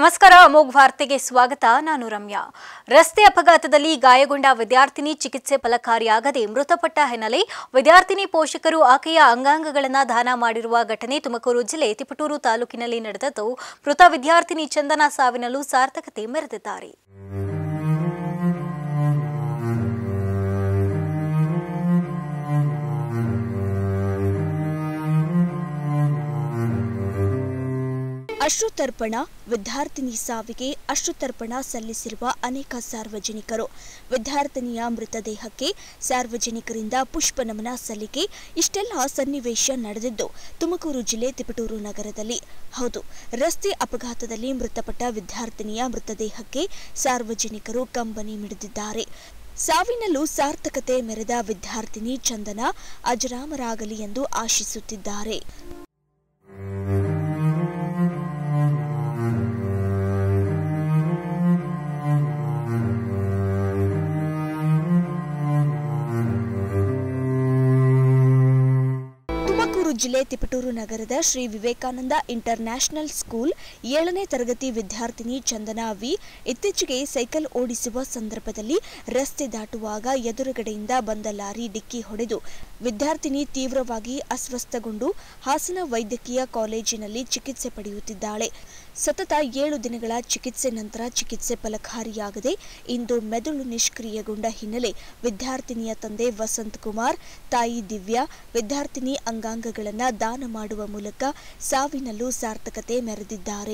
ನಮಸ್ಕಾರ ಅಮೋಘ ವಾರ್ತೆಗೆ ಸ್ವಾಗತ. ನಾನು ರಮ್ಯಾ. ರಸ್ತೆ ಅಪಘಾತದಲ್ಲಿ ಗಾಯಗೊಂಡ ವಿದ್ಯಾರ್ಥಿನಿ ಚಿಕಿತ್ಸೆ ಫಲಕಾರಿಯಾಗದೆ ಮೃತಪಟ್ಟ ಹಿನ್ನೆಲೆ ವಿದ್ಯಾರ್ಥಿನಿ ಪೋಷಕರು ಆಕೆಯ ಅಂಗಾಂಗಗಳನ್ನು ದಾನ ಮಾಡಿರುವ ಘಟನೆ ತುಮಕೂರು ಜಿಲ್ಲೆ ತಿಪಟೂರು ತಾಲೂಕಿನಲ್ಲಿ ನಡೆದಿದ್ದು, ಮೃತ ವಿದ್ಯಾರ್ಥಿನಿ ಚಂದನಾ ಸಾವಿನಲ್ಲೂ ಸಾರ್ಥಕತೆ ಮೆರೆದಿದ್ದಾರೆ. ಅಶ್ರುತರ್ಪಣ ವಿದ್ಯಾರ್ಥಿನಿ ಸಾವಿಗೆ ಅಶ್ರುತರ್ಪಣ ಸಲ್ಲಿಸಿರುವ ಅನೇಕ ಸಾರ್ವಜನಿಕರು. ವಿದ್ಯಾರ್ಥಿನಿಯ ಮೃತದೇಹಕ್ಕೆ ಸಾರ್ವಜನಿಕರಿಂದ ಪುಷ್ಪ ನಮನ ಸಲ್ಲಿಕೆ. ಇಷ್ಟೆಲ್ಲ ಸನ್ನಿವೇಶ ನಡೆದಿದ್ದು ತುಮಕೂರು ಜಿಲ್ಲೆ ತಿಪಟೂರು ನಗರದಲ್ಲಿ. ಹೌದು, ರಸ್ತೆ ಅಪಘಾತದಲ್ಲಿ ಮೃತಪಟ್ಟ ವಿದ್ಯಾರ್ಥಿನಿಯ ಮೃತದೇಹಕ್ಕೆ ಸಾರ್ವಜನಿಕರು ಕಂಬನಿ ಮಿಡಿದಿದ್ದಾರೆ. ಸಾವಿನಲ್ಲೂ ಸಾರ್ಥಕತೆ ಮೆರೆದ ವಿದ್ಯಾರ್ಥಿನಿ ಚಂದನಾ ಅಜರಾಮರಾಗಲಿ ಎಂದು ಆಶಿಸುತ್ತಿದ್ದಾರೆ. ಜಿಲ್ಲೆ ತಿಪಟೂರು ನಗರದ Shri Vivekananda international school 7ನೇ ತರಗತಿ ವಿದ್ಯಾರ್ಥಿನಿ ಚಂದನಾ ವಿ ಇತ್ತೀಚೆಗೆ ಸೈಕಲ್ ಓಡಿಸುವ ಸಂದರ್ಭದಲ್ಲಿ ರಸ್ತೆ ದಾಟುವಾಗ ಎದುರುಗಡೆಯಿಂದ ಬಂದ ಲಾರಿ ಡಿಕ್ಕಿ ಹೊಡೆದು ವಿದ್ಯಾರ್ಥಿನಿ ತೀವ್ರವಾಗಿ ಅಸ್ವಸ್ಥಗೊಂಡು ಹಾಸನ ವೈದ್ಯಕೀಯ ಕಾಲೇಜಿನಲ್ಲಿ ಚಿಕಿತ್ಸೆ ಪಡೆಯುತ್ತಿದ್ದಾಳೆ. ಸತತ 7 ದಿನಗಳ ಚಿಕಿತ್ಸೆ ನಂತರ ಚಿಕಿತ್ಸೆ ಫಲಕಾರಿಯಾಗದೆ ಇಂದು ಮೆದುಳು ನಿಷ್ಕ್ರಿಯಗೊಂಡ ಹಿನ್ನೆಲೆ ವಿದ್ಯಾರ್ಥಿನಿಯ ತಂದೆ ವಸಂತ್ ಕುಮಾರ್, ತಾಯಿ ದಿವ್ಯಾ ವಿದ್ಯಾರ್ಥಿನಿ ಅಂಗಾಂಗಗಳನ್ನು ದಾನ ಮಾಡುವ ಮೂಲಕ ಸಾವಿನಲ್ಲೂ ಸಾರ್ಥಕತೆ ಮೆರೆದಿದ್ದಾರೆ.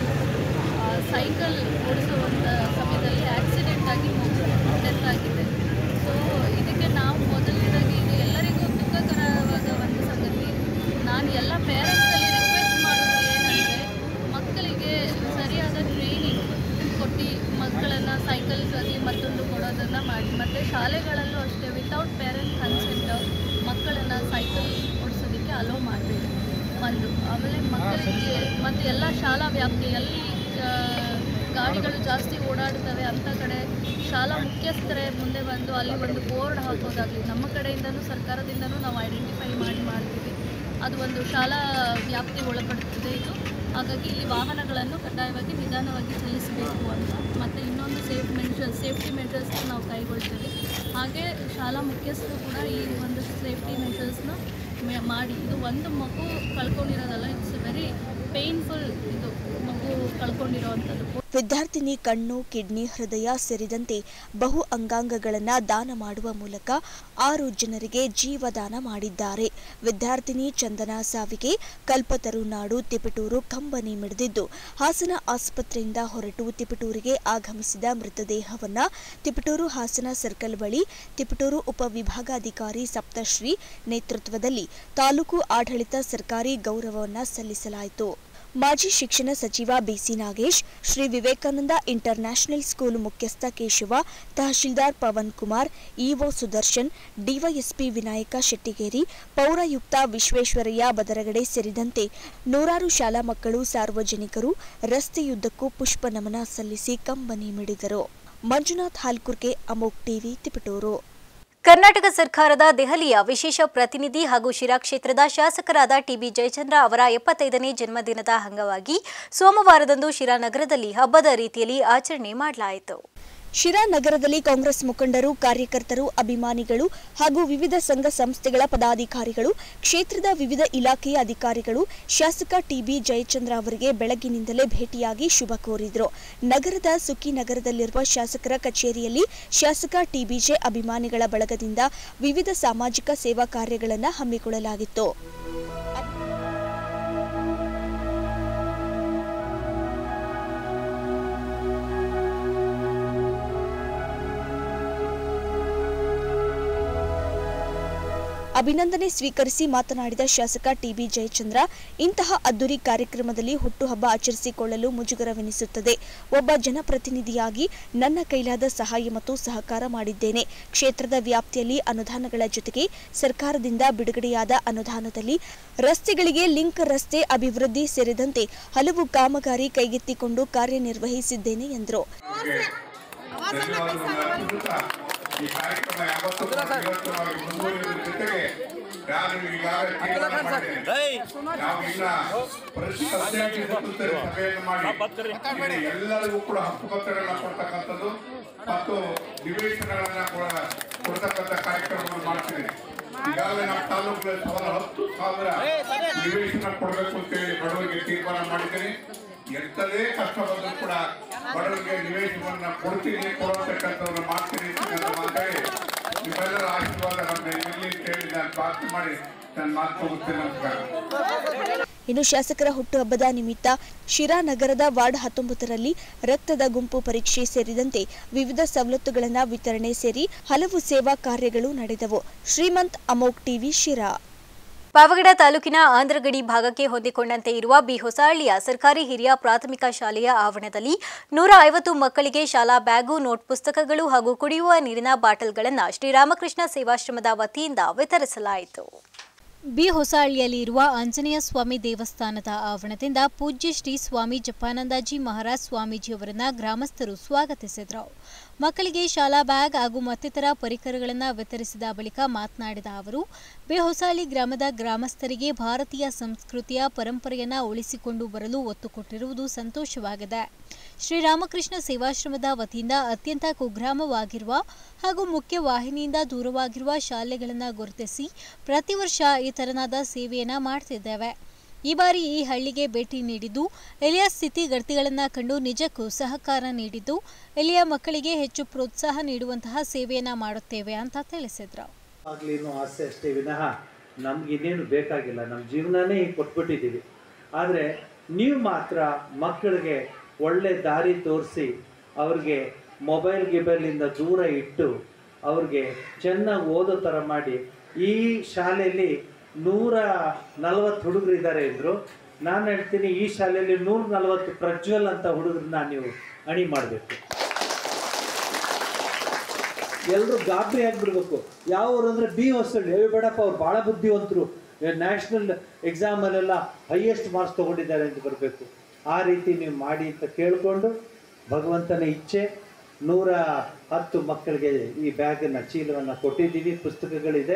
ಸೈಕಲ್ ಓಡಿಸುವಂಥ ಸಮಯದಲ್ಲಿ ಆಕ್ಸಿಡೆಂಟ್ ಆಗಿ ಡೆತ್ ಆಗಿದೆ. ಸೊ ಇದಕ್ಕೆ ನಾವು ಮೊದಲನೇದಾಗಿ ಇದು ಎಲ್ಲರಿಗೂ ದುಃಖಕರವಾದ ಒಂದು ಸಂಗತಿ. ನಾನು ಎಲ್ಲ ಪೇರೆಂಟ್ಸಲ್ಲಿ ರಿಕ್ವೆಸ್ಟ್ ಮಾಡೋದು ಏನಂದರೆ, ಮಕ್ಕಳಿಗೆ ಸರಿಯಾದ ಟ್ರೈನಿಂಗ್ ಕೊಟ್ಟು ಮಕ್ಕಳನ್ನು ಸೈಕಲ್ಗಾಗಿ ಮತ್ತೊಂದು ಕೊಡೋದನ್ನು ಮಾಡಿ, ಮತ್ತು ಶಾಲೆಗಳಲ್ಲೂ ಅಷ್ಟೇ ವಿತೌಟ್ ಪೇರೆಂಟ್ ಕನ್ಸೆಂಟ್ ಮಕ್ಕಳನ್ನು ಸೈಕಲ್ ಓಡಿಸೋದಕ್ಕೆ ಅಲೋ ಮಾಡಬೇಕು ಒಂದು. ಆಮೇಲೆ ಮಕ್ಕಳಿಗೆ ಮತ್ತು ಎಲ್ಲ ಶಾಲಾ ವ್ಯಾಪ್ತಿಯಲ್ಲಿ ಗಾಡಿಗಳು ಜಾಸ್ತಿ ಓಡಾಡ್ತವೆ ಅಂಥ ಕಡೆ ಶಾಲಾ ಮುಖ್ಯಸ್ಥರೇ ಮುಂದೆ ಬಂದು ಅಲ್ಲಿ ಒಂದು ಬೋರ್ಡ್ ಹಾಕೋದಾಗಲಿ, ನಮ್ಮ ಕಡೆಯಿಂದನೂ ಸರ್ಕಾರದಿಂದನೂ ನಾವು ಐಡೆಂಟಿಫೈ ಮಾಡ್ತೀವಿ ಅದು ಒಂದು ಶಾಲಾ ವ್ಯಾಪ್ತಿ ಒಳಪಡುತ್ತದೆ ಇದು. ಹಾಗಾಗಿ ಇಲ್ಲಿ ವಾಹನಗಳನ್ನು ಕಡ್ಡಾಯವಾಗಿ ನಿಧಾನವಾಗಿ ಚಲಿಸಬೇಕು ಅಂತ, ಮತ್ತು ಇನ್ನೊಂದು ಸೇಫ್ಟಿ ಮೆಷರ್ಸ್ನ ನಾವು ಕೈಗೊಳ್ತೇವೆ. ಹಾಗೆ ಶಾಲಾ ಮುಖ್ಯಸ್ಥರು ಕೂಡ ಈ ಒಂದು ಸೇಫ್ಟಿ ಮೆಷರ್ಸ್ನ ಮಾಡಿ, ಇದು ಒಂದು ಮಗು ಕಳ್ಕೊಂಡಿರೋದಲ್ಲ, ಇಟ್ಸ್ ವೆರಿ ಪೇನ್ಫುಲ್. ಇದು ಮಗು ಕಳ್ಕೊಂಡಿರೋವಂಥದ್ದು. ವಿದ್ಯಾರ್ಥಿನಿ ಕಣ್ಣು, ಕಿಡ್ನಿ, ಹೃದಯ ಸೇರಿದಂತೆ ಬಹು ಅಂಗಾಂಗಗಳನ್ನು ದಾನ ಮಾಡುವ ಮೂಲಕ 6 ಜನರಿಗೆ ಜೀವದಾನ ಮಾಡಿದ್ದಾರೆ. ವಿದ್ಯಾರ್ಥಿನಿ ಚಂದನಾ ಸಾವಿಗೆ ಕಲ್ಪತರುನಾಡು ತಿಪಟೂರು ಕಂಬನಿ ಮಿಡಿದಿದ್ದು, ಹಾಸನ ಆಸ್ಪತ್ರೆಯಿಂದ ಹೊರಟು ತಿಪಟೂರಿಗೆ ಆಗಮಿಸಿದ ಮೃತದೇಹವನ್ನು ತಿಪಟೂರು ಹಾಸನ ಸರ್ಕಲ್ ಬಳಿ ತಿಪಟೂರು ಉಪವಿಭಾಗಾಧಿಕಾರಿ ಸಪ್ತಶ್ರೀ ನೇತೃತ್ವದಲ್ಲಿ ತಾಲೂಕು ಆಡಳಿತ ಸರ್ಕಾರಿ ಗೌರವವನ್ನು ಸಲ್ಲಿಸಲಾಯಿತು. ಮಾಜಿ ಶಿಕ್ಷಣ ಸಚಿವ BC Nagesh, Shri Vivekananda international school ಮುಖ್ಯಸ್ಥ ಕೇಶವ, ತಹಶೀಲ್ದಾರ್ ಪವನ್ ಕುಮಾರ್, ಇಒ ಸುದರ್ಶನ್, ಡಿವೈಎಸ್ಪಿ ವಿನಾಯಕ ಶೆಟ್ಟಿಗೇರಿ, ಪೌರಾಯುಕ್ತ ವಿಶ್ವೇಶ್ವರಯ್ಯ ಬದರಗಡೆ ಸೇರಿದಂತೆ ನೂರಾರು ಶಾಲಾ ಮಕ್ಕಳು, ಸಾರ್ವಜನಿಕರು ರಸ್ತೆಯುದ್ದಕ್ಕೂ ಪುಷ್ಪ ನಮನ ಸಲ್ಲಿಸಿ ಕಂಬನಿ ಮಿಡಿದರು. ಮಂಜುನಾಥ್ ಹಾಲ್ಕುರ್ಕೆ, ಅಮೋಘ್ ಟಿವಿ, ತಿಪಟೂರು. ಕರ್ನಾಟಕ ಸರ್ಕಾರದ ದೆಹಲಿಯ ವಿಶೇಷ ಪ್ರತಿನಿಧಿ ಹಾಗೂ ಶಿರಾ ಕ್ಷೇತ್ರದ ಶಾಸಕರಾದ ಟಿಬಿ ಜಯಚಂದ್ರ ಅವರ 75ನೇ ಜನ್ಮದಿನದ ಅಂಗವಾಗಿ ಸೋಮವಾರದಂದು ಶಿರಾ ನಗರದಲ್ಲಿ ಹಬ್ಬದ ರೀತಿಯಲ್ಲಿ ಆಚರಣೆ ಮಾಡಲಾಯಿತು. ಶಿರಾ ನಗರದಲ್ಲಿ ಕಾಂಗ್ರೆಸ್ ಮುಖಂಡರು, ಕಾರ್ಯಕರ್ತರು, ಅಭಿಮಾನಿಗಳು ಹಾಗೂ ವಿವಿಧ ಸಂಘ ಸಂಸ್ಥೆಗಳ ಪದಾಧಿಕಾರಿಗಳು, ಕ್ಷೇತ್ರದ ವಿವಿಧ ಇಲಾಖೆಯ ಅಧಿಕಾರಿಗಳು ಶಾಸಕ ಟಿಬಿ ಜಯಚಂದ್ರ ಅವರಿಗೆ ಬೆಳಗ್ಗಿನಿಂದಲೇ ಭೇಟಿಯಾಗಿ ಶುಭ ಕೋರಿದರು. ನಗರದ ಸುಕ್ಕಿ ನಗರದಲ್ಲಿರುವ ಶಾಸಕರ ಕಚೇರಿಯಲ್ಲಿ ಶಾಸಕ ಟಿಬಿಜೆ ಅಭಿಮಾನಿಗಳ ಬಳಗದಿಂದ ವಿವಿಧ ಸಾಮಾಜಿಕ ಸೇವಾ ಕಾರ್ಯಗಳನ್ನು ಹಮ್ಮಿಕೊಳ್ಳಲಾಗಿತ್ತು. ಅಭಿನಂದನೆ ಸ್ವೀಕರಿಸಿ ಮಾತನಾಡಿದ ಶಾಸಕ ಟಿಬಿ ಜಯಚಂದ್ರ, ಇಂತಹ ಅದ್ದೂರಿ ಕಾರ್ಯಕ್ರಮದಲ್ಲಿ ಹುಟ್ಟುಹಬ್ಬ ಆಚರಿಸಿಕೊಳ್ಳಲು ಮುಜುಗರವೆನಿಸುತ್ತದೆ. ಒಬ್ಬ ಜನಪ್ರತಿನಿಧಿಯಾಗಿ ನನ್ನ ಕೈಲಾದ ಸಹಾಯ ಮತ್ತು ಸಹಕಾರ ಮಾಡಿದ್ದೇನೆ. ಕ್ಷೇತ್ರದ ವ್ಯಾಪ್ತಿಯಲ್ಲಿ ಅನುದಾನಗಳ ಜೊತೆಗೆ ಸರ್ಕಾರದಿಂದ ಬಿಡುಗಡೆಯಾದ ಅನುದಾನದಲ್ಲಿ ರಸ್ತೆಗಳಿಗೆ ಲಿಂಕ್ ರಸ್ತೆ ಅಭಿವೃದ್ಧಿ ಸೇರಿದಂತೆ ಹಲವು ಕಾಮಗಾರಿ ಕೈಗೆತ್ತಿಕೊಂಡು ಕಾರ್ಯನಿರ್ವಹಿಸಿದ್ದೇನೆ ಎಂದರು. ಈ ಕಾರ್ಯಕ್ರಮ 50 ಮುಂದುವರಿಯುವ ಜೊತೆಗೆ ನಾನು ಈಗಾಗಲೇ ತೀರ್ಮಾನ ಮಾಡಿದ್ದೇನೆ. ನಾವು ಈಗ ಸಭೆಯನ್ನು ಮಾಡಿ ಎಲ್ಲರಿಗೂ ಕೂಡ ಹಕ್ಕುಪತ್ರಗಳನ್ನ ಕೊಡ್ತಕ್ಕಂಥದ್ದು ಮತ್ತು ನಿವೇಶನಗಳನ್ನ ಕೂಡ ಕೊಡ್ತಕ್ಕಂಥ ಕಾರ್ಯಕ್ರಮವನ್ನು ಮಾಡ್ತೀನಿ. ಈಗಾಗಲೇ ನಮ್ಮ ತಾಲೂಕಲ್ಲಿ 10,000 ನಿವೇಶನ ಕೊಡಬೇಕು ಅಂತೇಳಿ ಬಡವರಿಗೆ ತೀರ್ಮಾನ ಮಾಡಿದ್ದೀನಿ. ಎಂಥದೇ ಕಷ್ಟ ಬಂದರೂ ಕೂಡ ಬಡವರಿಗೆ ನಿವೇಶನವನ್ನು ಕೊಡ್ತೀನಿ, ಕೊಡತಕ್ಕಂಥವ್ರನ್ನ ಮಾಡ್ತೀನಿ ಅಂತ ಮಾತಾಡಿ ನಿಮ್ಮೆಲ್ಲರ ಆಶೀರ್ವಾದ ನಮ್ಮ ಇಲ್ಲಿ ಕೇಳಿ ನಾನು ಪ್ರಾರ್ಥನೆ ಮಾಡಿ ನಾನು ಮಾತು ಹೋಗುತ್ತೇನೆ. ನಮಸ್ಕಾರ. ಇನ್ನು ಶಾಸಕರ ಹುಟ್ಟುಹಬ್ಬದ ನಿಮಿತ್ತ ಶಿರಾ ನಗರದ ವಾರ್ಡ್ 19ರಲ್ಲಿ ರಕ್ತದ ಗುಂಪು ಪರೀಕ್ಷೆ ಸೇರಿದಂತೆ ವಿವಿಧ ಸವಲತ್ತುಗಳನ್ನು ವಿತರಣೆ ಸೇರಿ ಹಲವು ಸೇವಾ ಕಾರ್ಯಗಳು ನಡೆದವು. ಶ್ರೀಮಂತ್ ಅಮೋಕ್ ಟಿವಿ ಶಿರಾ. ಪಾವಗಡ ತಾಲೂಕಿನ ಆಂಧ್ರಗಡಿ ಭಾಗಕ್ಕೆ ಹೊಂದಿಕೊಂಡಂತೆ ಇರುವ ಬಿ ಹೊಸಹಳ್ಳಿಯ ಸರ್ಕಾರಿ ಹಿರಿಯ ಪ್ರಾಥಮಿಕ ಶಾಲೆಯ ಆವರಣದಲ್ಲಿ 150 ಮಕ್ಕಳಿಗೆ ಶಾಲಾ ಬ್ಯಾಗು, ನೋಟ್ ಪುಸ್ತಕಗಳು ಹಾಗೂ ಕುಡಿಯುವ ನೀರಿನ ಬಾಟಲ್ಗಳನ್ನು ಶ್ರೀರಾಮಕೃಷ್ಣ ಸೇವಾಶ್ರಮದ ವತಿಯಿಂದ ವಿತರಿಸಲಾಯಿತು. ಬಿ ಹೊಸಹಳ್ಳಿಯಲ್ಲಿ ಇರುವ ಆಂಜನೇಯ ಸ್ವಾಮಿ ದೇವಸ್ಥಾನದ ಆವರಣದಿಂದ ಪೂಜ್ಯ ಶ್ರೀ ಸ್ವಾಮಿ ಜಪಾನಂದಾಜಿ ಮಹಾರಾಜ್ ಸ್ವಾಮೀಜಿಯವರನ್ನ ಗ್ರಾಮಸ್ಥರು ಸ್ವಾಗತಿಸಿದರು. ಮಕ್ಕಳಿಗೆ ಶಾಲಾ ಬ್ಯಾಗ್ ಹಾಗೂ ಮತ್ತಿತರ ಪರಿಕರಗಳನ್ನು ವಿತರಿಸಿದ ಬಳಿಕ ಮಾತನಾಡಿದ ಅವರು, ಬಿ ಹೊಸಹಳ್ಳಿ ಗ್ರಾಮದ ಗ್ರಾಮಸ್ಥರಿಗೆ ಭಾರತೀಯ ಸಂಸ್ಕೃತಿಯ ಪರಂಪರೆಯನ್ನು ಉಳಿಸಿಕೊಂಡು ಬರಲು ಒತ್ತು ಕೊಟ್ಟಿರುವುದು ಸಂತೋಷವಾಗಿದೆ. ಶ್ರೀರಾಮಕೃಷ್ಣ ಸೇವಾಶ್ರಮದ ವತಿಯಿಂದ ಅತ್ಯಂತ ಕುಗ್ರಾಮವಾಗಿರುವ ಹಾಗೂ ಮುಖ್ಯ ವಾಹಿನಿಯಿಂದ ದೂರವಾಗಿರುವ ಶಾಲೆಗಳನ್ನು ಗುರುತಿಸಿ ಪ್ರತಿ ವರ್ಷ ಈ ತೆರನಾದ ಸೇವೆಯನ್ನು ಮಾಡ್ತಿದ್ದೇವೆ. ಈ ಬಾರಿ ಈ ಹಳ್ಳಿಗೆ ಭೇಟಿ ನೀಡಿದ್ದು ಇಲ್ಲಿಯ ಸ್ಥಿತಿಗತಿಗಳನ್ನು ಕಂಡು ನಿಜಕ್ಕೂ ಸಹಕಾರ ನೀಡಿದ್ದು ಇಲ್ಲಿಯ ಮಕ್ಕಳಿಗೆ ಹೆಚ್ಚು ಪ್ರೋತ್ಸಾಹ ನೀಡುವಂತಹ ಸೇವೆಯನ್ನು ಮಾಡುತ್ತೇವೆ ಅಂತ ತಿಳಿಸಿದರು. ಆಗಲಿನೂ ಆಸೆ ಅಷ್ಟೇ ವಿನಃ ನಮ್ಗಿನ್ನೇನು ಬೇಕಾಗಿಲ್ಲ, ನಮ್ಮ ಜೀವನನೇ ಕೊಟ್ಬಿಟ್ಟಿದ್ದೀವಿ. ಆದರೆ ನೀವು ಮಾತ್ರ ಮಕ್ಕಳಿಗೆ ಒಳ್ಳೆ ದಾರಿ ತೋರಿಸಿ ಅವ್ರಿಗೆ ಗಿಬೈಲಿಂದ ದೂರ ಇಟ್ಟು ಅವ್ರಿಗೆ ಚೆನ್ನಾಗಿ ಓದೋ ಥರ ಮಾಡಿ. ಈ ಶಾಲೆಯಲ್ಲಿ 140 ಹುಡುಗರು ಇದ್ದಾರೆ ಅಂದರು. ನಾನು ಹೇಳ್ತೀನಿ, ಈ ಶಾಲೆಯಲ್ಲಿ 140 ಪ್ರಜ್ವಲ್ ಅಂತ ಹುಡುಗರನ್ನ ನೀವು ಅಣಿ ಮಾಡಬೇಕು. ಎಲ್ಲರೂ ಗಾಬರಿ ಆಗಿಬಿಡ್ಬೇಕು. ಯಾವರು ಅಂದರೆ ಬಿ ಹೊಸಳ್ಳಿ, ಬೇಡಪ್ಪ ಅವ್ರು ಭಾಳ ಬುದ್ಧಿವಂತರು, ನ್ಯಾಷನಲ್ ಎಕ್ಸಾಮಲ್ಲೆಲ್ಲ ಹೈಯೆಸ್ಟ್ ಮಾರ್ಕ್ಸ್ ತೊಗೊಂಡಿದ್ದಾರೆ ಅಂತ ಬರಬೇಕು. ಆ ರೀತಿ ನೀವು ಮಾಡಿ ಅಂತ ಕೇಳಿಕೊಂಡು ಭಗವಂತನ ಇಚ್ಛೆ 110 ಮಕ್ಕಳಿಗೆ ಈ ಬ್ಯಾಗನ್ನು ಚೀಲವನ್ನು ಕೊಟ್ಟಿದ್ದೀವಿ. ಪುಸ್ತಕಗಳಿದೆ.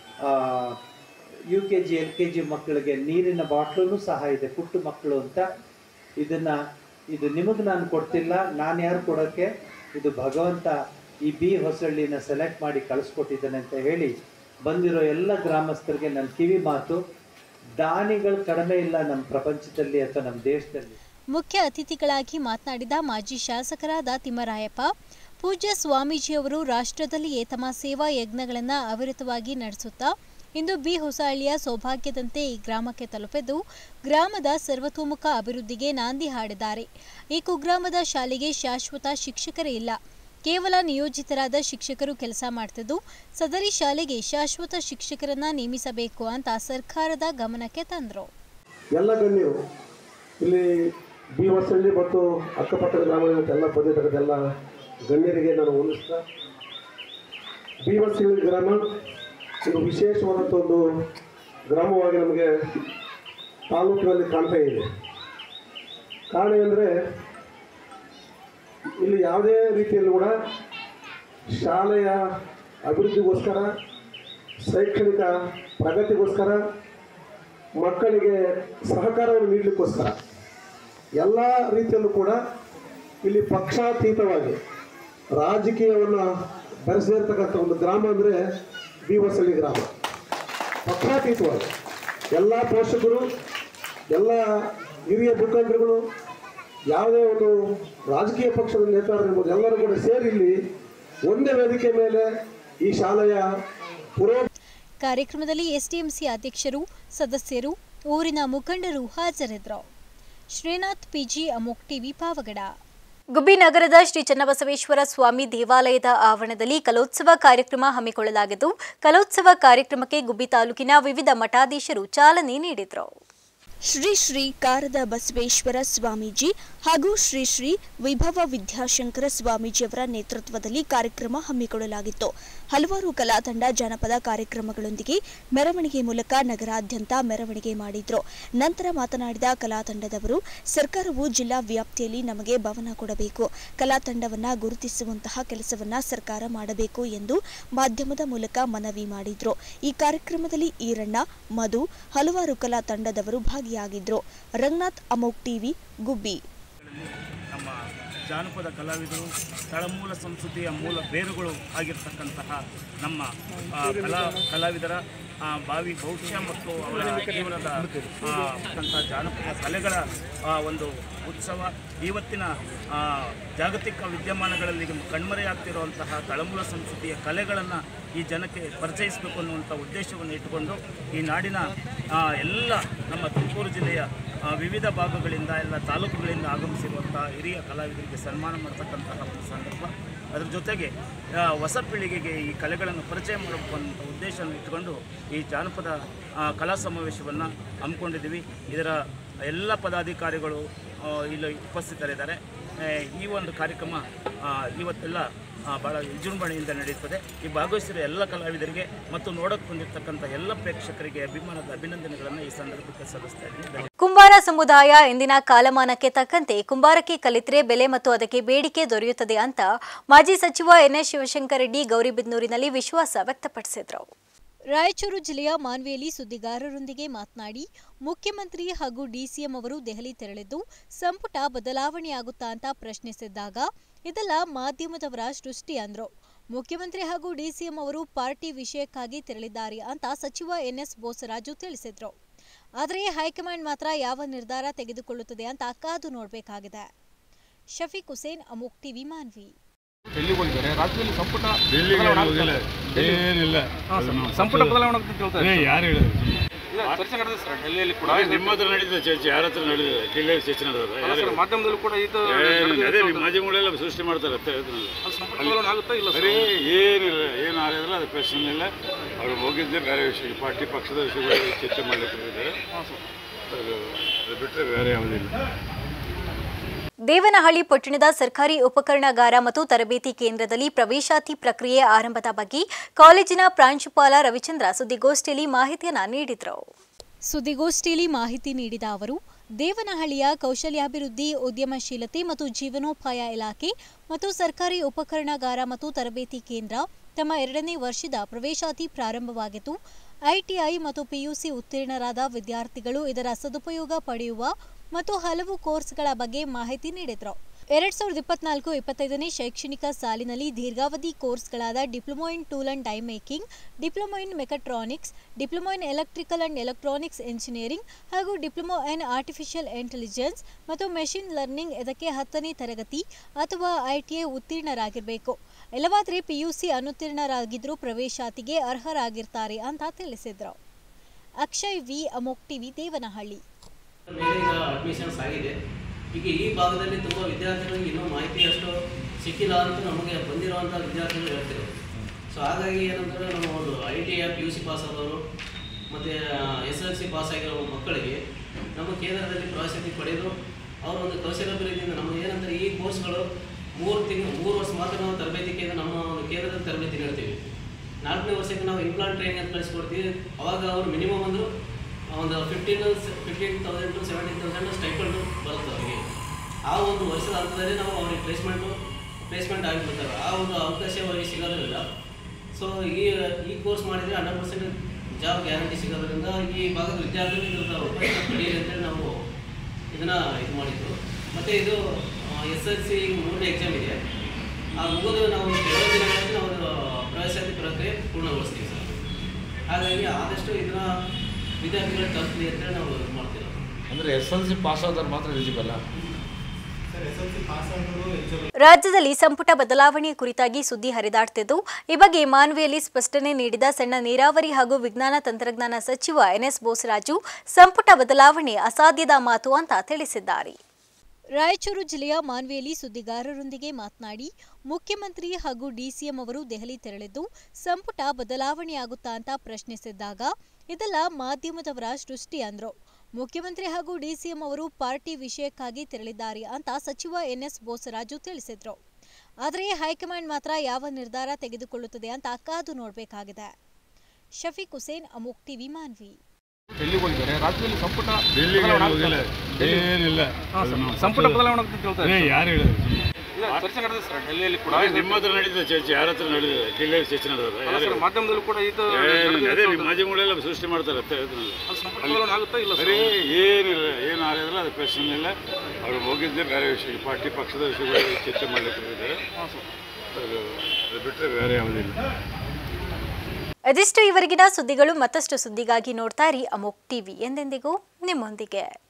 UKG LKG ಮಕ್ಕಳಿಗೆ ನೀರಿನ ಬಾಟ್ಲೂ ಸಹ ಇದೆ, ಪುಟ್ಟ ಮಕ್ಕಳು ಅಂತ. ಇದು ನಿಮಗೆ ನಾನು ಕೊಡ್ತಿಲ್ಲ, ನಾನು ಯಾರು ಕೊಡೋಕ್ಕೆ, ಇದು ಭಗವಂತ ಈ ಬಿ ಹೊಸಳ್ಳಿನ ಸೆಲೆಕ್ಟ್ ಮಾಡಿ ಕಳಿಸ್ಕೊಟ್ಟಿದ್ದಾನೆ ಅಂತ ಹೇಳಿ ಬಂದಿರೋ ಎಲ್ಲ ಗ್ರಾಮಸ್ಥರಿಗೆ ನನ್ನ ಕಿವಿ ಮಾತು, ದಾನಿಗಳು ಕಡಿಮೆ ಇಲ್ಲ ನಮ್ಮ ಪ್ರಪಂಚದಲ್ಲಿ ಅಥವಾ ನಮ್ಮ ದೇಶದಲ್ಲಿ. ಮುಖ್ಯ ಅತಿಥಿಗಳಾಗಿ ಮಾತನಾಡಿದ ಮಾಜಿ ಶಾಸಕರಾದ ತಿಮ್ಮರಾಯಪ್ಪ, ಪೂಜ್ಯ ಸ್ವಾಮೀಜಿಯವರು ರಾಷ್ಟ್ರದಲ್ಲಿಯೇ ತಮ್ಮ ಸೇವಾ ಯಜ್ಞಗಳನ್ನು ಅವಿರತವಾಗಿ ನಡೆಸುತ್ತಾ ಇಂದು ಬಿ ಹೊಸಹಳ್ಳಿಯ ಸೌಭಾಗ್ಯದಂತೆ ಈ ಗ್ರಾಮಕ್ಕೆ ತಲುಪಿದ್ದು ಗ್ರಾಮದ ಸರ್ವತೋಮುಖ ಅಭಿವೃದ್ಧಿಗೆ ನಾಂದಿ ಹಾಡಿದ್ದಾರೆ. ಈ ಕುಗ್ರಾಮದ ಶಾಲೆಗೆ ಶಾಶ್ವತ ಶಿಕ್ಷಕರೇ ಇಲ್ಲ, ಕೇವಲ ನಿಯೋಜಿತರಾದ ಶಿಕ್ಷಕರು ಕೆಲಸ ಮಾಡ್ತಿದ್ದು ಸದರಿ ಶಾಲೆಗೆ ಶಾಶ್ವತ ಶಿಕ್ಷಕರನ್ನ ನೇಮಿಸಬೇಕು ಅಂತ ಸರ್ಕಾರದ ಗಮನಕ್ಕೆ ತಂದರು. ಎಲ್ಲ ಗಣ್ಯರು ಇಲ್ಲಿ ಬಿ ಹೊಸಹಳ್ಳಿ ಮತ್ತು ಅಕ್ಕಪಕ್ಕದ ಗ್ರಾಮದಿಂದ ಎಲ್ಲ ಬಂದಿರ್ತಕ್ಕಂಥ ಗಣ್ಯರಿಗೆ ನಾನು ವಂದಿಸ್ತಾ, ಬಿ ಹೊಸಹಳ್ಳಿ ಗ್ರಾಮ ಇದು ವಿಶೇಷವಾದಂಥ ಒಂದು ಗ್ರಾಮವಾಗಿ ನಮಗೆ ತಾಲೂಕಿನಲ್ಲಿ ಕಾಣ್ತಾ ಇದೆ. ಕಾರಣ ಅಂದರೆ ಇಲ್ಲಿ ಯಾವುದೇ ರೀತಿಯಲ್ಲೂ ಕೂಡ ಶಾಲೆಯ ಅಭಿವೃದ್ಧಿಗೋಸ್ಕರ, ಶೈಕ್ಷಣಿಕ ಪ್ರಗತಿಗೋಸ್ಕರ, ಮಕ್ಕಳಿಗೆ ಸಹಕಾರವನ್ನು ನೀಡಲಿಕ್ಕೋಸ್ಕರ ಎಲ್ಲ ರೀತಿಯಲ್ಲೂ ಕೂಡ ಇಲ್ಲಿ ಪಕ್ಷಾತೀತವಾಗಿ ರಾಜಕೀಯವನ್ನು ಬೆರೆಸಿರ್ತಕ್ಕಂಥ ಒಂದು ಗ್ರಾಮ ಅಂದರೆ ಬಿ ಹೊಸಹಳ್ಳಿ ಗ್ರಾಮ. ಪಕ್ಷಾತೀತವಾಗಿ ಎಲ್ಲ ಪೋಷಕರು, ಎಲ್ಲ ಹಿರಿಯ ಮುಖಂಡರುಗಳು, ಯಾವುದೇ ಒಂದು ರಾಜಕೀಯ ಪಕ್ಷದ ನೇತಾರರಿರ್ಬೋದು, ಎಲ್ಲರೂ ಕೂಡ ಸೇರಿ ಇಲ್ಲಿ ಒಂದೇ ವೇದಿಕೆ ಮೇಲೆ ಈ ಶಾಲೆಯ ಕಾರ್ಯಕ್ರಮದಲ್ಲಿ ಎಸ್ಡಿಎಂಸಿ ಅಧ್ಯಕ್ಷರು, ಸದಸ್ಯರು, ಊರಿನ ಮುಖಂಡರು ಹಾಜರಿದ್ದರು. Srinath PG, Amogh TV, Pavagada. ಗುಬ್ಬಿ ನಗರದ ಶ್ರೀ ಚನ್ನಬಸವೇಶ್ವರ ಸ್ವಾಮಿ ದೇವಾಲಯದ ಆವರಣದಲ್ಲಿ ಕಲೋತ್ಸವ ಕಾರ್ಯಕ್ರಮ ಹಮ್ಮಿಕೊಳ್ಳಲಾಗಿದ್ದು, ಕಲೋತ್ಸವ ಕಾರ್ಯಕ್ರಮಕ್ಕೆ ಗುಬ್ಬಿ ತಾಲೂಕಿನ ವಿವಿಧ ಮಠಾಧೀಶರು ಚಾಲನೆ ನೀಡಿದರು. ಶ್ರೀ ಶ್ರೀ ಕಾರದ ಬಸವೇಶ್ವರ ಸ್ವಾಮೀಜಿ ಹಾಗೂ ಶ್ರೀ ಶ್ರೀ ವೈಭವ ವಿದ್ಯಾಶಂಕರ ಸ್ವಾಮೀಜಿಯವರ ನೇತೃತ್ವದಲ್ಲಿ ಕಾರ್ಯಕ್ರಮ ಹಮ್ಮಿಕೊಳ್ಳಲಾಗಿತ್ತು. ಹಲವಾರು ಕಲಾ ತಂಡ ಜಾನಪದ ಕಾರ್ಯಕ್ರಮಗಳೊಂದಿಗೆ ಮೆರವಣಿಗೆ ಮೂಲಕ ನಗರಾದ್ಯಂತ ಮೆರವಣಿಗೆ ಮಾಡಿದ್ರು. ನಂತರ ಮಾತನಾಡಿದ ಕಲಾ ತಂಡದವರು, ಸರ್ಕಾರವು ಜಿಲ್ಲಾ ವ್ಯಾಪ್ತಿಯಲ್ಲಿ ನಮಗೆ ಭವನ ಕೊಡಬೇಕು, ಕಲಾ ತಂಡವನ್ನ ಗುರುತಿಸುವಂತಹ ಕೆಲಸವನ್ನ ಸರ್ಕಾರ ಮಾಡಬೇಕು ಎಂದು ಮಾಧ್ಯಮದ ಮೂಲಕ ಮನವಿ ಮಾಡಿದ್ರು. ಈ ಕಾರ್ಯಕ್ರಮದಲ್ಲಿ ಈರಣ್ಣ, ಮಧು, ಹಲವಾರು ಕಲಾ ತಂಡದವರು ಭಾಗಿಯಾಗಿದ್ರು. ರಂಗನಾಥ್, ಅಮೋಕ್ ಟಿವಿ, ಗುಬ್ಬಿ. ನಮ್ಮ ಜಾನಪದ ಕಲಾವಿದರು ತಳಮೂಲ ಸಂಸ್ಕೃತಿಯ ಮೂಲ ಬೇರುಗಳು ಆಗಿರ್ತಕ್ಕಂತಹ ನಮ್ಮ ಕಲಾವಿದರ ಭಾವಿ ಭವಿಷ್ಯ ಮತ್ತು ಅವರ ಜೀವನದ ಜಾನಪದ ಕಲೆಗಳ ಒಂದು ಉತ್ಸವ ಇವತ್ತಿನ ಜಾಗತಿಕ ವಿದ್ಯಮಾನಗಳಲ್ಲಿ ಕಣ್ಮರೆಯಾಗ್ತಿರುವಂತಹ ತಳಮೂಲ ಸಂಸ್ಕೃತಿಯ ಕಲೆಗಳನ್ನು ಈ ಜನಕ್ಕೆ ಪರಿಚಯಿಸಬೇಕು ಅನ್ನುವಂಥ ಉದ್ದೇಶವನ್ನು ಇಟ್ಟುಕೊಂಡು ಈ ನಾಡಿನ ಎಲ್ಲ ನಮ್ಮ ತುಮಕೂರು ಜಿಲ್ಲೆಯ ವಿವಿಧ ಭಾಗಗಳಿಂದ ಎಲ್ಲ ತಾಲೂಕುಗಳಿಂದ ಆಗಮಿಸಿರುವಂಥ ಹಿರಿಯ ಕಲಾವಿದರಿಗೆ ಸನ್ಮಾನ ಮಾಡತಕ್ಕಂತಹ ಒಂದು ಸಂದರ್ಭ. ಅದರ ಜೊತೆಗೆ ಹೊಸ ಪೀಳಿಗೆಗೆ ಈ ಕಲೆಗಳನ್ನು ಪರಿಚಯ ಮಾಡಬೇಕು ಅನ್ನೋ ಉದ್ದೇಶವನ್ನು ಇಟ್ಟುಕೊಂಡು ಈ ಜಾನಪದ ಕಲಾ ಸಮಾವೇಶವನ್ನು ಹಮ್ಮಿಕೊಂಡಿದ್ದೀವಿ. ಇದರ ಎಲ್ಲ ಪದಾಧಿಕಾರಿಗಳು ಇಲ್ಲಿ ಉಪಸ್ಥಿತರಿದ್ದಾರೆ. ಈ ಒಂದು ಕಾರ್ಯಕ್ರಮ ಇವತ್ತೆಲ್ಲ ಭಾಳ ವಿಜೃಂಭಣೆಯಿಂದ ನಡೆಯುತ್ತದೆ. ಈ ಭಾಗವಹಿಸಿರುವ ಎಲ್ಲ ಕಲಾವಿದರಿಗೆ ಮತ್ತು ನೋಡಕ್ಕೆ ಬಂದಿರತಕ್ಕಂಥ ಎಲ್ಲ ಪ್ರೇಕ್ಷಕರಿಗೆ ಅಭಿಮಾನದ ಅಭಿನಂದನೆಗಳನ್ನು ಈ ಸಂದರ್ಭಕ್ಕೆ ಸಲ್ಲಿಸ್ತಾ ಇದ್ದೀನಿ. ಕುಂಬಾರ ಸಮುದಾಯ ಇಂದಿನ ಕಾಲಮಾನಕ್ಕೆ ತಕ್ಕಂತೆ ಕುಂಬಾರಕ್ಕೆ ಕಲಿತರೆ ಬೆಲೆ ಮತ್ತು ಅದಕ್ಕೆ ಬೇಡಿಕೆ ದೊರೆಯುತ್ತದೆ ಅಂತ ಮಾಜಿ ಸಚಿವ ಎನ್ಎಸ್ ಶಿವಶಂಕರ ರೆಡ್ಡಿ ಗೌರಿಬಿದನೂರಿನಲ್ಲಿ ವಿಶ್ವಾಸ ವ್ಯಕ್ತಪಡಿಸಿದರು. ರಾಯಚೂರು ಜಿಲ್ಲೆಯ ಮಾನ್ವಿಯಲ್ಲಿ ಸುದ್ದಿಗಾರರೊಂದಿಗೆ ಮಾತನಾಡಿ, ಮುಖ್ಯಮಂತ್ರಿ ಹಾಗೂ ಡಿಸಿಎಂ ಅವರು ದೆಹಲಿ ತೆರಳಿದ್ದು ಸಂಪುಟ ಬದಲಾವಣೆಯಾಗುತ್ತಾ ಅಂತ ಪ್ರಶ್ನಿಸಿದ್ದಾಗ ಇದೆಲ್ಲ ಮಾಧ್ಯಮದವರ ಸೃಷ್ಟಿ ಅಂದ್ರು. ಮುಖ್ಯಮಂತ್ರಿ ಹಾಗೂ ಡಿಸಿಎಂ ಅವರು ಪಾರ್ಟಿ ವಿಷಯಕ್ಕಾಗಿ ತೆರಳಿದ್ದಾರೆ ಅಂತ ಸಚಿವ ಎನ್ಎಸ್ ಬೋಸರಾಜು ತಿಳಿಸಿದ್ರು. ಆದರೆ ಹೈಕಮಾಂಡ್ ಮಾತ್ರ ಯಾವ ನಿರ್ಧಾರ ತೆಗೆದುಕೊಳ್ಳುತ್ತದೆ ಅಂತ ಕಾದು ನೋಡಬೇಕಾಗಿದೆ. ಶಫೀಕ್ ಹುಸೇನ್, ಅಮೋಕ್ ಟಿವಿ, ಮಾನ್ವಿ. ಡೆಲ್ಲಿಗೆ ಹೋಗಿದ್ದಾರೆ. ರಾಜ್ಯದಲ್ಲಿ ಸಂಪುಟ ಏನಿಲ್ಲ, ಸಂಪುಟ ಬದಲಾವಣೆ ಅಂತ ಹೇಳ್ತಾರೆ. ಯಾರು ಹೇಳಿದ್ರು? ಚರ್ಚೆ ನಡೆದಿದೆ ಸರ್ ಡೆಲ್ಲಿಯಲ್ಲಿ ಕೂಡ. ನಿಮ್ಮ ಹತ್ರ ನಡೀತದೆ ಚರ್ಚೆ, ಯಾರ ಹತ್ರ ನಡೆದಿದೆ? ಡೆಲ್ಲಿಯಲ್ಲಿ ಚರ್ಚೆ ನಡೆದಿದೆ. ಮಾಧ್ಯಮದಲ್ಲೂ ಕೂಡ ಇದು ಅದೇ ಮಾಧ್ಯಮಗಳೆಲ್ಲ ಸೃಷ್ಟಿ ಮಾಡ್ತಾರೆ ಅಂತ ಹೇಳಿದ್ರಲ್ಲ. ಆಗುತ್ತಾ ಇಲ್ಲ ಸರ್? ಏನಿಲ್ಲ, ಏನು ಆಗಿದ್ರೆ ಅದು ಪ್ರಶ್ನೆ ಇಲ್ಲ. ಅವರು ಹೋಗಿದ್ದೆ ಬೇರೆ ವಿಷಯ, ಪಾರ್ಟಿ ಪಕ್ಷದ ವಿಷಯಗಳು ಚರ್ಚೆ ಮಾಡಲಿಕ್ಕೆ ಅದು ಬಿಟ್ಟರೆ ಬೇರೆ ಯಾವುದಿಲ್ಲ. ದೇವನಹಳ್ಳಿ ಪಟ್ಟಣದ ಸರ್ಕಾರಿ ಉಪಕರಣಾಗಾರ ಮತ್ತು ತರಬೇತಿ ಕೇಂದ್ರದಲ್ಲಿ ಪ್ರವೇಶಾತಿ ಪ್ರಕ್ರಿಯೆ ಆರಂಭದ ಬಗ್ಗೆ ಕಾಲೇಜಿನ ಪ್ರಾಂಶುಪಾಲ ರವಿಚಂದ್ರ ಸುದ್ದಿಗೋಷ್ಠಿಯಲ್ಲಿ ಮಾಹಿತಿಯನ್ನು ನೀಡಿದರು. ಸುದ್ದಿಗೋಷ್ಠಿಯಲ್ಲಿ ಮಾಹಿತಿ ನೀಡಿದ ಅವರು, ದೇವನಹಳ್ಳಿಯ ಕೌಶಲ್ಯಾಭಿವೃದ್ಧಿ, ಉದ್ಯಮಶೀಲತೆ ಮತ್ತು ಜೀವನೋಪಾಯ ಇಲಾಖೆ ಮತ್ತು ಸರ್ಕಾರಿ ಉಪಕರಣಾಗಾರ ಮತ್ತು ತರಬೇತಿ ಕೇಂದ್ರ ತಮ್ಮ 2ನೇ ವರ್ಷದ ಪ್ರವೇಶಾತಿ ಪ್ರಾರಂಭವಾಗಿದ್ದು, ಐಟಿಐ ಮತ್ತು ಪಿಯುಸಿ ಉತ್ತೀರ್ಣರಾದ ವಿದ್ಯಾರ್ಥಿಗಳು ಇದರ ಸದುಪಯೋಗ ಪಡೆಯುವ ಮತ್ತು ಹಲವು ಕೋರ್ಸ್ಗಳ ಬಗ್ಗೆ ಮಾಹಿತಿ ನೀಡಿದರು. 2024-25ನೇ ಶೈಕ್ಷಣಿಕ ಸಾಲಿನಲ್ಲಿ ದೀರ್ಘಾವಧಿ ಕೋರ್ಸ್ಗಳಾದ diploma in tool and die making, diploma in mechatronics, diploma in electrical and electronics engineering ಹಾಗೂ ಡಿಪ್ಲೊಮಾ ಇನ್ ಆರ್ಟಿಫಿಷಿಯಲ್ ಇಂಟೆಲಿಜೆನ್ಸ್ ಮತ್ತು ಮೆಷಿನ್ ಲರ್ನಿಂಗ್ ಇದಕ್ಕೆ 10ನೇ ತರಗತಿ ಅಥವಾ ಐಟಿಐ ಉತ್ತೀರ್ಣರಾಗಿರಬೇಕು. ಇಲ್ಲವಾದರೆ ಪಿಯುಸಿ ಅನುತ್ತೀರ್ಣರಾಗಿದ್ದರೂ ಪ್ರವೇಶಾತಿಗೆ ಅರ್ಹರಾಗಿರ್ತಾರೆ ಅಂತ ತಿಳಿಸಿದರು. Akshay V, Amogh TV, Devanahalli. Admissions ಆಗಿದೆ. ಈಗ ಈ ಭಾಗದಲ್ಲಿ ತುಂಬ ವಿದ್ಯಾರ್ಥಿಗಳಿಗೆ ಇನ್ನೂ ಮಾಹಿತಿ ಅಷ್ಟು ಸಿಕ್ಕಿಲ್ಲ ಅಂತ ನಮಗೆ ಬಂದಿರುವಂಥ ವಿದ್ಯಾರ್ಥಿಗಳು ಹೇಳ್ತಿದ್ರು. ಸೊ ಹಾಗಾಗಿ ಏನಂದರೆ ನಮ್ಮ ಒಂದು ITI PUC ಪಾಸ್ ಆದವರು ಮತ್ತು SLC ಪಾಸ್ ಆಗಿರೋ ಮಕ್ಕಳಿಗೆ ನಮ್ಮ ಕೇಂದ್ರದಲ್ಲಿ ಪ್ರವೇಶಾತಿ ಪಡೆದು ಅವರು ಒಂದು ಕೌಶಲ್ಯಾಭಿವೃದ್ಧಿಯಿಂದ ನಮಗೆ ಏನಂದರೆ ಈ ಕೋರ್ಸ್ಗಳು 3 ವರ್ಷ ಮಾತ್ರ ನಾವು ತರಬೇತಿ ಕೇಂದ್ರ ನಮ್ಮ ಒಂದು ಕೇಂದ್ರದಲ್ಲಿ ತರಬೇತಿ ನೀಡ್ತೀವಿ. 4ನೇ ವರ್ಷಕ್ಕೆ ನಾವು ಇಂಪ್ಲಾಂಟ್ ಟ್ರೈನಿಂಗ್ ಅಂತ ಕಳಿಸ್ಕೊಡ್ತೀವಿ. ಅವಾಗ ಅವರು ಮಿನಿಮಮ್ ಒಂದು 15,000 to 17,000 ಸ್ಟೈಪಂಡು ಬರುತ್ತೆ ಅವರಿಗೆ. ಆ ಒಂದು ವರ್ಷದ ಹಂತದಲ್ಲಿ ನಾವು ಅವ್ರಿಗೆ ಪ್ಲೇಸ್ಮೆಂಟ್ ಆಗಿಬಿಡ್ತಾರೆ. ಆ ಒಂದು ಅವಕಾಶ ಅವರಿಗೆ ಸಿಗೋದಿಲ್ಲ. ಸೊ ಈ ಕೋರ್ಸ್ ಮಾಡಿದರೆ 100% ಜಾಬ್ ಗ್ಯಾರಂಟಿ ಸಿಗೋದ್ರಿಂದ ಈ ಭಾಗದ ವಿದ್ಯಾರ್ಥಿಗಳು ಇದರ ಅವಕಾಶ ಪಡೆಯಲಿ ಅಂತೇಳಿ ನಾವು ಇದನ್ನು ಇದು ಮಾಡಿದ್ದು. ಮತ್ತು ಇದು SLC 3ನೇ ಎಕ್ಸಾಮ್ ಇದೆ. ಆ ಮುಗಿದು ನಾವು ಕೆಲವು ದಿನಗಳಲ್ಲಿ ನಾವು ಪ್ರವೇಶಾತಿ ಪ್ರಕ್ರಿಯೆ ಪೂರ್ಣಗೊಳಿಸ್ತೀವಿ ಸರ್. ಹಾಗಾಗಿ ಆದಷ್ಟು ಇದನ್ನ ವಿದ್ಯಾರ್ಥಿಗಳು ತಲುಪಲಿ ಅಂತೇಳಿ ನಾವು ಇದು ಮಾಡ್ತೀವಿ. ಅಂದರೆ SLC ಪಾಸ್ ಆದವ್ರು ಮಾತ್ರ ಎಲಿಜಿಬಲ್? ರಾಜ್ಯದಲ್ಲಿ ಸಂಪುಟ ಬದಲಾವಣೆ ಕುರಿತಾಗಿ ಸುದ್ದಿ ಹರಿದಾಡ್ತಿದ್ದು, ಈ ಬಗ್ಗೆ ಮಾನ್ವಿಯಲ್ಲಿ ಸ್ಪಷ್ಟನೆ ನೀಡಿದ ಸಣ್ಣ ನೀರಾವರಿ ಹಾಗೂ ವಿಜ್ಞಾನ ತಂತ್ರಜ್ಞಾನ ಸಚಿವ ಎನ್ಎಸ್ ಬೋಸರಾಜು, ಸಂಪುಟ ಬದಲಾವಣೆ ಅಸಾಧ್ಯದ ಮಾತು ಅಂತ ತಿಳಿಸಿದ್ದಾರೆ. ರಾಯಚೂರು ಜಿಲ್ಲೆಯ ಮಾನ್ವಿಯಲ್ಲಿ ಸುದ್ದಿಗಾರರೊಂದಿಗೆ ಮಾತನಾಡಿ, ಮುಖ್ಯಮಂತ್ರಿ ಹಾಗೂ ಡಿಸಿಎಂ ಅವರು ದೆಹಲಿ ತೆರಳಿದ್ದು ಸಂಪುಟ ಬದಲಾವಣೆಯಾಗುತ್ತಾ ಅಂತ ಪ್ರಶ್ನಿಸಿದ್ದಾಗ ಇದೆಲ್ಲ ಮಾಧ್ಯಮದವರ ಸೃಷ್ಟಿ ಅಂದ್ರು. ಮುಖ್ಯಮಂತ್ರಿ ಹಾಗೂ ಡಿಸಿಎಂ ಅವರು ಪಾರ್ಟಿ ವಿಷಯಕ್ಕಾಗಿ ತೆರಳಿದ್ದಾರೆ ಅಂತ ಸಚಿವ ಎನ್ಎಸ್ ಬೋಸರಾಜು ತಿಳಿಸಿದ್ರು. ಆದರೆ ಹೈಕಮಾಂಡ್ ಮಾತ್ರ ಯಾವ ನಿರ್ಧಾರ ತೆಗೆದುಕೊಳ್ಳುತ್ತದೆ ಅಂತ ಕಾದು ನೋಡಬೇಕಾಗಿದೆ. ಶಫೀಕ್ ಹುಸೇನ್, ಅಮೋಕ್ ಟಿವಿ, ಮಾನ್ವಿ. ಡೆಲ್ಲಿಗೆ ಹೋಗಿದ್ದಾರೆ. ರಾಜ್ಯದಲ್ಲಿ ಸಂಪುಟ ಏನಿಲ್ಲ, ಸಂಪುಟ ಬದಲಾವಣೆ ಅಂತ ಹೇಳ್ತಾರೆ. ಯಾರು ಹೇಳಿದ್ರು? ಚರ್ಚೆ ನಡೆದಿದೆ ಸರ್ ಡೆಲ್ಲಿಯಲ್ಲಿ ಕೂಡ. ನಿಮ್ಮ ಹತ್ರ ನಡೀತದೆ ಚರ್ಚೆ, ಯಾರ ಹತ್ರ ನಡೀತದೆ? ಡೆಲ್ಲಿಯಲ್ಲಿ ಚರ್ಚೆ ನಡೆದ ಮಾಧ್ಯಮದಲ್ಲೂ ಕೂಡ ಇದು ಅದೇ ಮಾಧ್ಯಮಗಳೆಲ್ಲ ಸೃಷ್ಟಿ ಮಾಡ್ತಾರೆ ಅಂತ ಹೇಳಿದ್ರಲ್ಲ. ಸಂಪುಟ ಬದಲಾವಣೆ ಆಗುತ್ತಾ ಇಲ್ಲ? ಸರಿ, ಏನಿಲ್ಲ, ಏನಾಗೋದಿಲ್ಲ, ಅದು ಪ್ರಶ್ನೆ ಇಲ್ಲ. ಅವರು ಹೋಗಿದ್ದೆ ಬೇರೆ ವಿಷಯ, ಪಾರ್ಟಿ ಪಕ್ಷದ ವಿಷಯಗಳು ಚರ್ಚೆ ಮಾಡಲಿಕ್ಕೆ ಹೋಗಿದ್ದಾರೆ. ಅದು ಬಿಟ್ಟರೆ ಬೇರೆ ಯಾವುದಿಲ್ಲ. ಇದಿಷ್ಟು ಇವರೆಗಿನ ಸುದ್ದಿಗಳು. ಮತ್ತಷ್ಟು ಸುದ್ದಿಗಾಗಿ ನೋಡ್ತಾ ಇರಿ ಅಮೋಕ್ ಟಿವಿ, ಎಂದೆಂದಿಗೂ ನಿಮ್ಮೊಂದಿಗೆ.